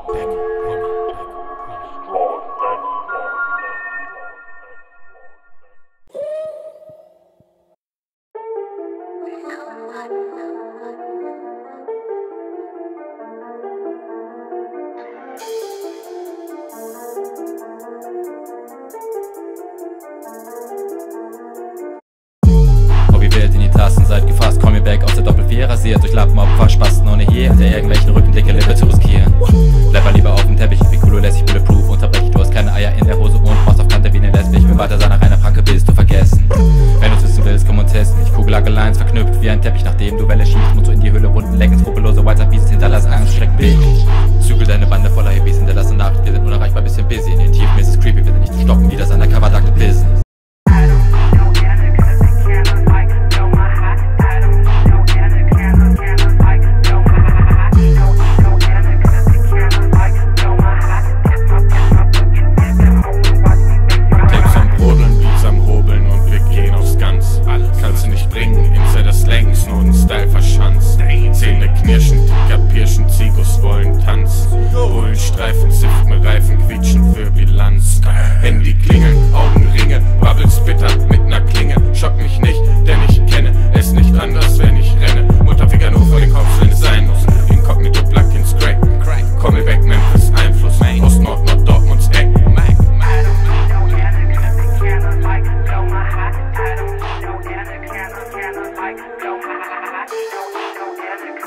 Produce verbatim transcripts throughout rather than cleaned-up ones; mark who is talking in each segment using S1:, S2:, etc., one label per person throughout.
S1: In die Tasten, seid gefasst, komm mir back aus der Doppel vier, rasiert durch Lappenopfer, Spasten ohne hier, hinter irgendwelchen Rücken dicke Lippe zu riskieren. Bleib mal lieber auf dem Teppich, wie cool lässig, bulletproof, unterbrech ich, du hast keine Eier in der Hose und brauchst auf Kante wie ne Lesbe, ich bin weiter seiner reiner Franke, bist du vergessen. Wenn du's wissen willst, komm und test mich, Kugellage-Lines verknüpft wie ein Teppich, nachdem du Welle schiebst, musst du in die Höhle runden, lecken, skrupellose WhatsApp-Beats, hinterlass Angst, schreck Bitch. Zügel deine Bande voller Hippies, hinterlasse Nachricht, wir sind unerreichbar, bisschen busy, in den Tiefen ist es creepy, wir sind nicht zu stoppen, wie das Undercover-Duckle-Business.
S2: Knirschen, Ticker, Pirschen, Zigos wollen Tanz. Bullenstreifen, Ziften, Reifen, quietschen für Bilanz. Handy klingeln, Augenringe, Bubbles bitter mit ner Klinge. Schock mich nicht, denn ich kenne es nicht anders, wenn ich renne. Mutterfinger nur vor den Kopf, wenn es sein muss. Inkognito, Plug ins Crack. Komm mir weg, Memphis, Einfluss. Ost, Nord, Nord, Dortmunds Eck.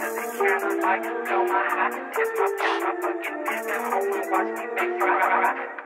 S3: Like, blow my hot, tip my, tip my bucket, tip that home and watch me make fry.